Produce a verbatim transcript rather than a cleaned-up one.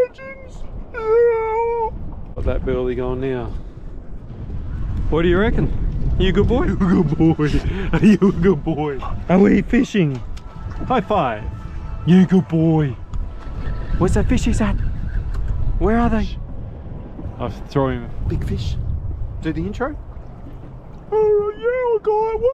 pigeons. Got that burley going now. What do you reckon? Are you a good boy? Are you a good boy? Are you a good boy? Are we fishing? High five. You good boy. Where's that fish he's at? Where are they? I'll throw him. Big fish. Do the intro. Oh yeah, I got it.